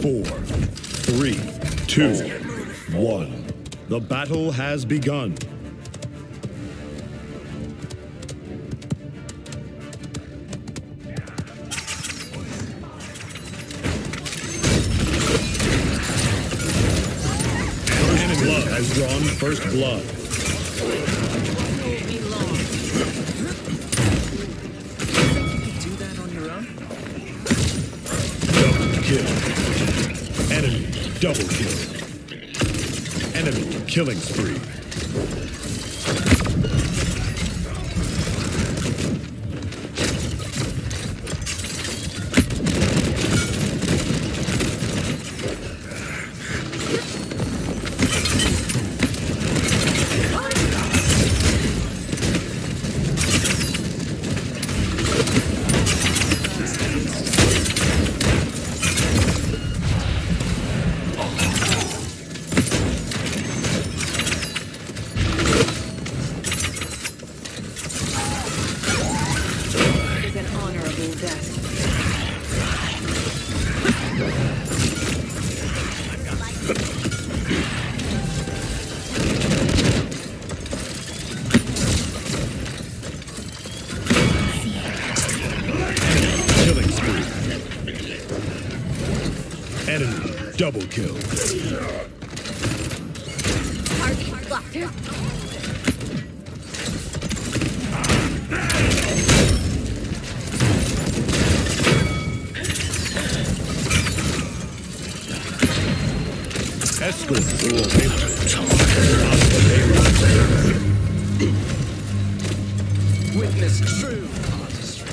4, 3, 2, 1. The battle has begun. First blood has drawn first blood. Do that on your own? Double kill. Enemy double kill. Enemy killing spree. Enemy double kill. Target locked. Escort will Witness true artistry.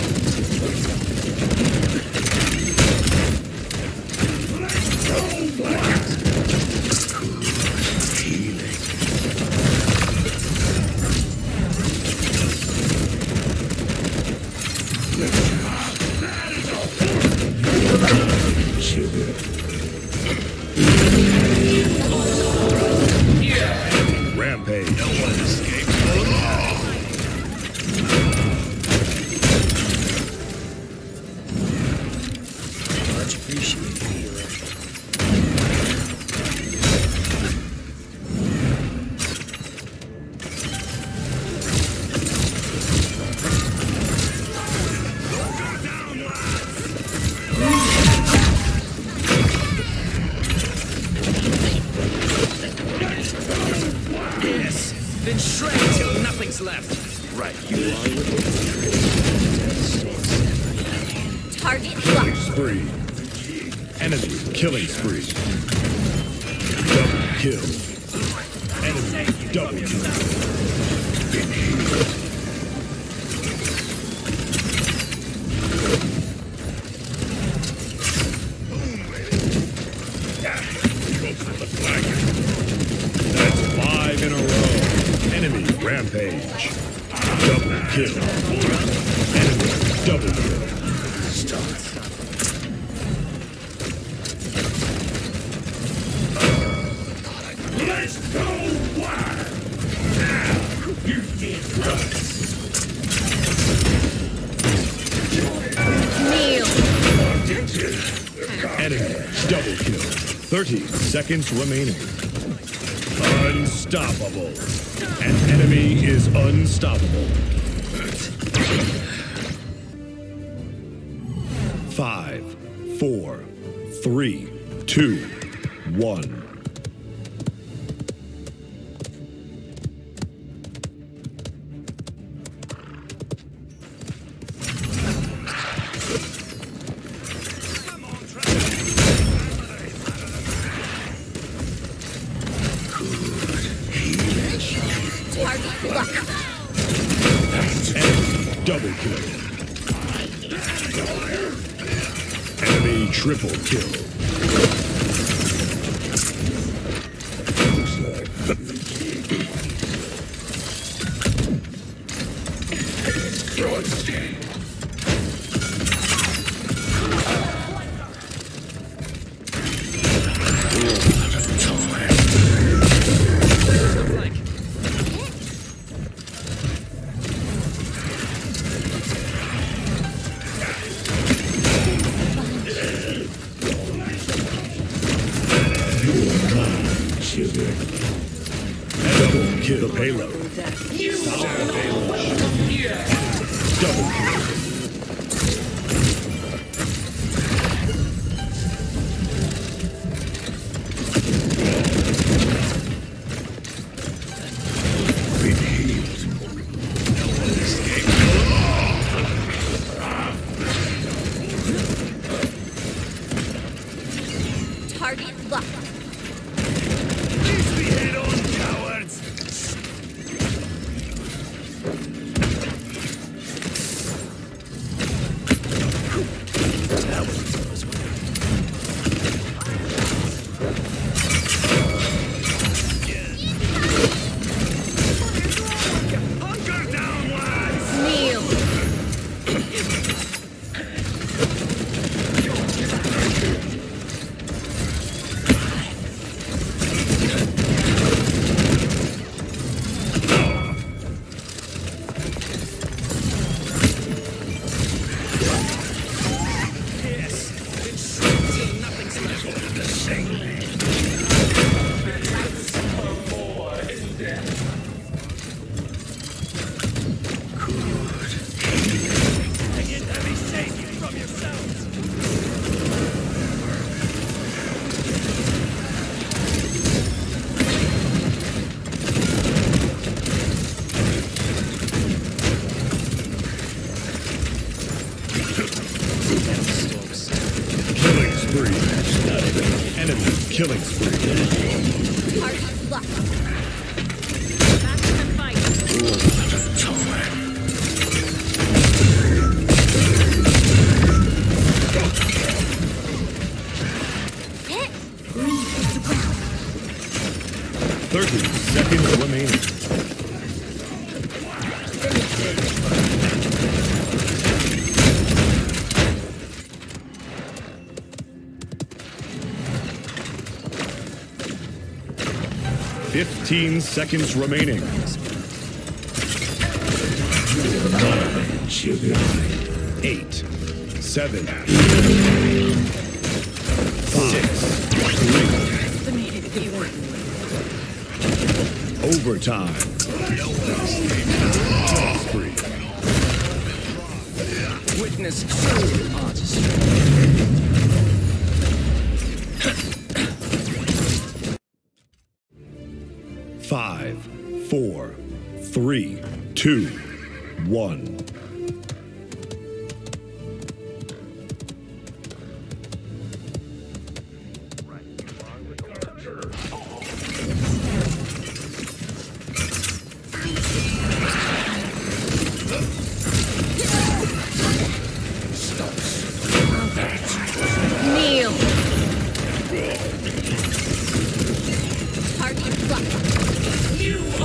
Rampage. No one escapes the law. Much appreciated, healer. Yes, then shred till nothing's left. Right, you are Target locked. Spree. Enemy killing spree. Double kill. Enemy double kill. That's 5 in a row. Enemy rampage. Double kill. Enemy double kill. Let's go wild. Now you did right. Kneel. Enemy double kill. 30 seconds remaining. Unstoppable. An enemy is unstoppable. 5, 4, 3, 2, 1. Target locked. Enemy double kill. Enemy triple kill. sugar. Double kill the payload. Stop the payload. Double kill. Been healed. No one escaped. Target locked. Easy head on, cowards! That was a close one. Hunker down, lads! Kneel. Yes, it's shriek till nothing's left. The same. Bring in heavy safety from yourselves. Killing spree. Enemy killing spree. Target locked. Hit. 30 seconds remaining. Fifteen seconds remaining. Sugar. 8, 7, 6, 3. Overtime. Spree. Witness true artistry. 5, 4, 3, 2, 1. Kneel. Target locked.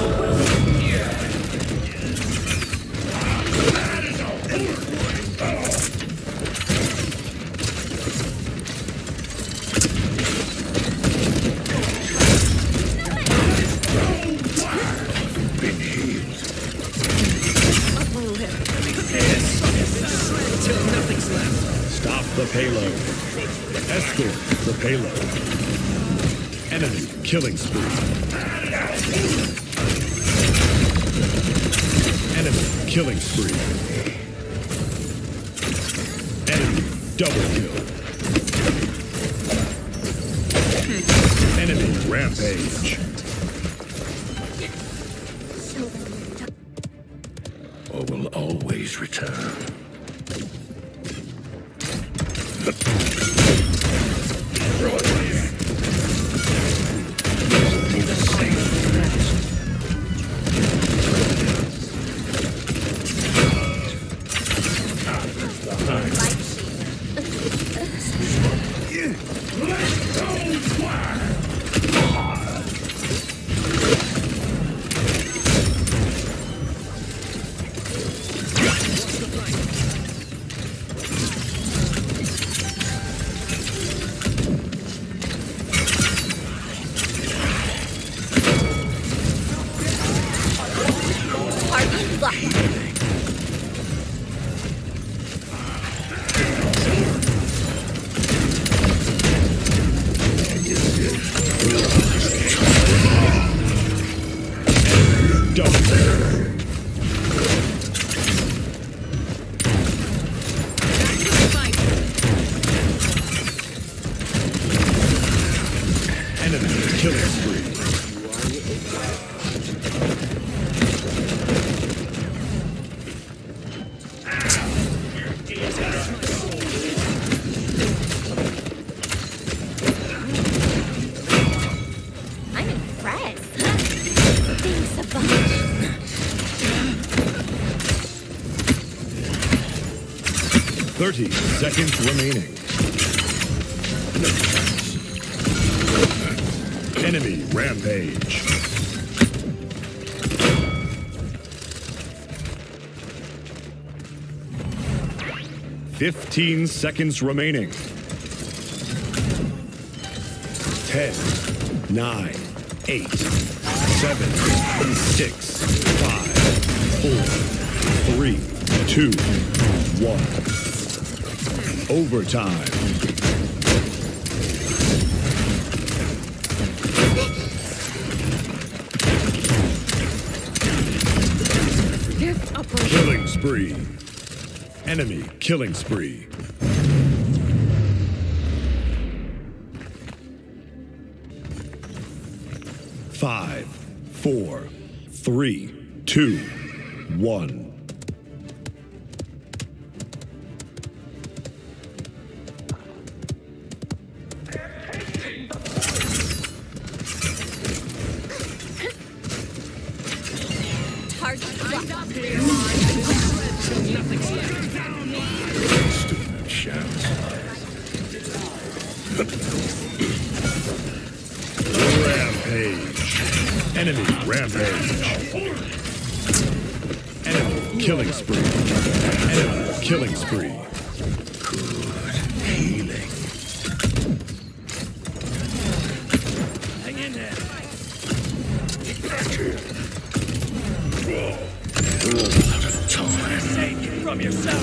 Been healed. Shred till nothing's left. Stop the payload. Escort the payload. Enemy killing spree. Enemy killing spree. Enemy double kill. Enemy rampage. Or will always return. Enemy killing spree. I'm impressed. Thanks a bunch. Thirty seconds remaining. Enemy rampage. Fifteen seconds remaining. 10, 9, 8, 7, 6, 5, 4, 3, 2, 1. Overtime. Killing spree. Enemy killing spree. Five, 4, 3, 2, 1. Target locked. Nothing's left. Stupid shouts. Rampage. Enemy rampage. Enemy killing spree. Enemy killing spree. Healing. Hang in there. All out of time. Save you from yourself.